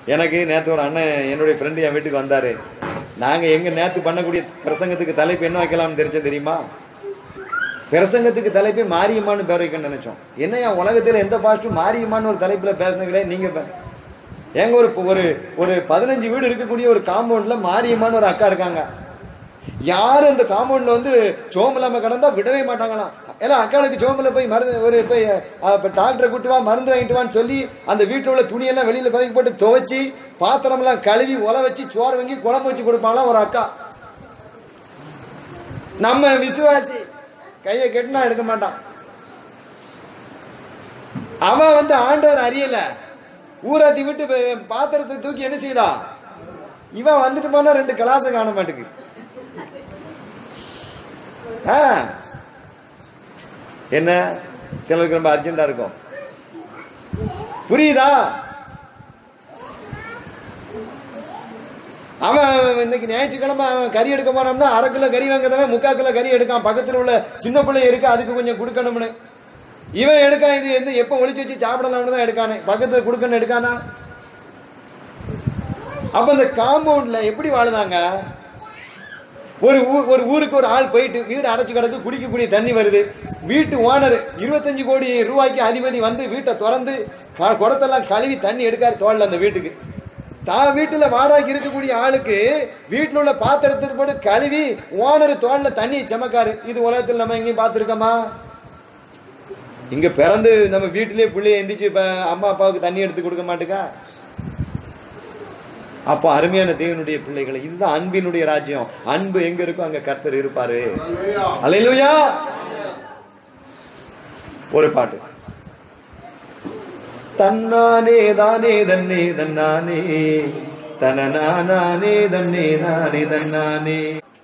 எனக்கு நேற்று ஒரு அண்ணன் என்னுடைய ஃப்ரெண்டு என் வீட்டுக்கு வந்தாரு. நாங்க எங்க நேற்று பண்ணக்கூடிய பிரசங்கத்துக்கு தலைப்பு என்ன வைக்கலாம்னு தெரியுமா? பிரசங்கத்துக்கு தலைப்பே மாரியம்மான்னு பேர் வைக்கணும்னு நினைச்சோம். என்ன என் உலகத்துல எந்த பாஸ்டும் மாரியம்மான்னு ஒரு தலைப்புல பேசுனது கிடையாது. நீங்க எங்க ஒரு 15 வீடு இருக்கக்கூடிய ஒரு காம்பவுண்ட்ல மாரியம்மான்னு ஒரு அக்கா இருக்காங்க. யாரும் அந்த காம்பவுண்ட்ல வந்து சோம் இல்லாம கடந்தா விடவே மாட்டாங்களாம். எல்லாம் அக்காளுக்கு சோம்பல போய் மருந்து போய் டாக்டரை கூட்டு வா, மருந்து வாங்கிட்டு வான்னு சொல்லி அந்த வீட்டுல உள்ள துணியெல்லாம் வெளியில பறக்கி போட்டு துவைச்சி பாத்திரம் எல்லாம் கழுவி உல வச்சு சோறு வாங்கி குழம்பு வச்சு கொடுப்பாங்களாம் ஒரு அக்கா. நம்ம விசுவாசி கையை கெட்டினா எடுக்க மாட்டான். அவன் வந்து ஆண்டவர் அறியல, ஊராத்தி விட்டு பாத்திரத்தை தூக்கி என்ன செய்தா, இவன் வந்துட்டு போனா 2 கிளாஸ் காண மாட்டுக்கு. என்ன சிலருக்கு ரொம்ப அர்ஜென்டா இருக்கும், புரியுதா? அவன் இன்னைக்கு ஞாயிற்றுக்கிழமை அவன் கறி எடுக்க போனோம்னா 1/2 கிலோ கறி வாங்கதவன் 3/4 கிலோ கறி எடுக்கான். பக்கத்துல உள்ள சின்ன பிள்ளை இருக்கு, அதுக்கு கொஞ்சம் கொடுக்கணும்னு. இவன் எடுக்கான், இது எந்த எப்ப ஒளிச்சு வச்சு சாப்பிடலாம்னு தான் எடுக்கானே, பக்கத்துல கொடுக்கணும் எடுக்கானா. அப்ப இந்த காம்பவுண்ட்ல எப்படி வாழுதாங்க? ஒரு ஊருக்கு ஒரு ஆள் போயிட்டு வீடு அடைச்சு கிடக்கு, குடிக்கக்கூடிய தண்ணி வருது. வீட்டு ஓனர் 25 கோடி ரூபாய்க்கு அதிபதி வந்து வீட்டை திறந்து குடத்தெல்லாம் கழுவி தண்ணி எடுக்காரு தோல்ல அந்த வீட்டுக்கு. தான் வீட்டுல வாடகைக்கு இருக்கக்கூடிய ஆளுக்கு வீட்டுல உள்ள பாத்திரத்துக்கு போட்டு கழுவி ஓனர் தோல்ல தண்ணி செமக்காரு. இது உலகத்தில் நம்ம எங்கேயும் பார்த்திருக்கோமா? இங்க பிறந்து நம்ம வீட்டிலேயே பிள்ளைய எந்திரிச்சு அம்மா அப்பாவுக்கு தண்ணி எடுத்து கொடுக்க மாட்டேக்கா? அப்போ அருமையான தேவனுடைய பிள்ளைகளை, இதுதான் அன்பினுடைய ராஜ்யம். அன்பு எங்க இருக்கோ அங்க கர்த்தர் இருப்பாரு. அல்லேலூயா. ஒரு பாட்டு, தன்னானே தானே தன்னே தன்னானே தனநானே தன்னே நானே தன்னானே.